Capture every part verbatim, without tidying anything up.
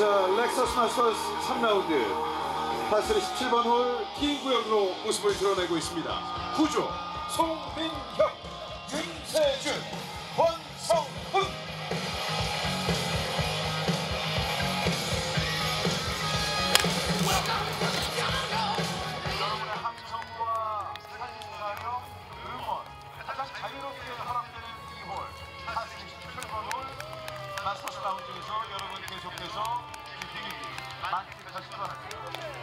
자, 렉서스 마스터스 삼 라운드 파스리 십칠 번 홀 티 구역으로 모습을 드러내고 있습니다. 구조 송민혁, 윤세준, 권성훈. 여러분의 함성과 사진사력, 응원, 가장 자유롭게 허락되는 이 홀 파스리 십칠 번 홀 마스터스 라운드에서 여러분 계속해서 이 분위기 만끽하시기 바랍니다.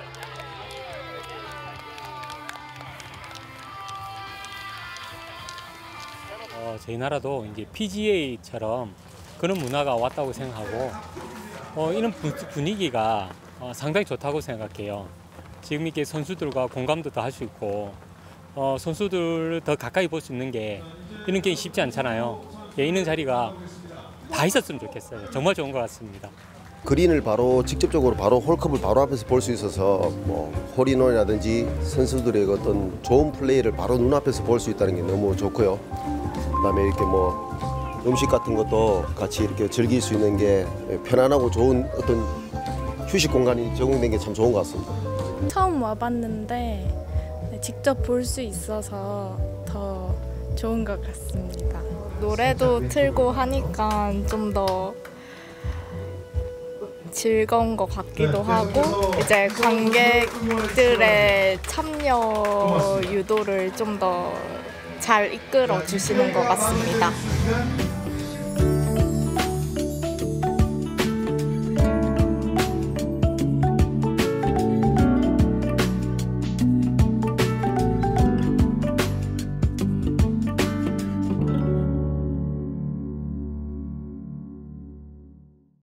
어, 저희 나라도 이제 피지에이처럼 그런 문화가 왔다고 생각하고 어, 이런 분위기가 어, 상당히 좋다고 생각해요. 지금 이렇게 선수들과 공감도 더 할 수 있고 어, 선수들 더 가까이 볼 수 있는 게 이런 게 쉽지 않잖아요. 예, 이런 자리가 다 있었으면 좋겠어요. 정말 좋은 것 같습니다. 그린을 바로 직접적으로 바로 홀컵을 바로 앞에서 볼 수 있어서 뭐 홀인원이라든지 선수들의 어떤 좋은 플레이를 바로 눈앞에서 볼 수 있다는 게 너무 좋고요. 그다음에 이렇게 뭐 음식 같은 것도 같이 이렇게 즐길 수 있는 게 편안하고 좋은 어떤 휴식 공간이 제공된 게 참 좋은 것 같습니다. 처음 와봤는데 직접 볼 수 있어서 더 좋은 것 같습니다. 노래도 틀고 하니까 좀 더 즐거운 것 같기도 하고 이제 관객들의 참여 유도를 좀 더 잘 이끌어 주시는 것 같습니다.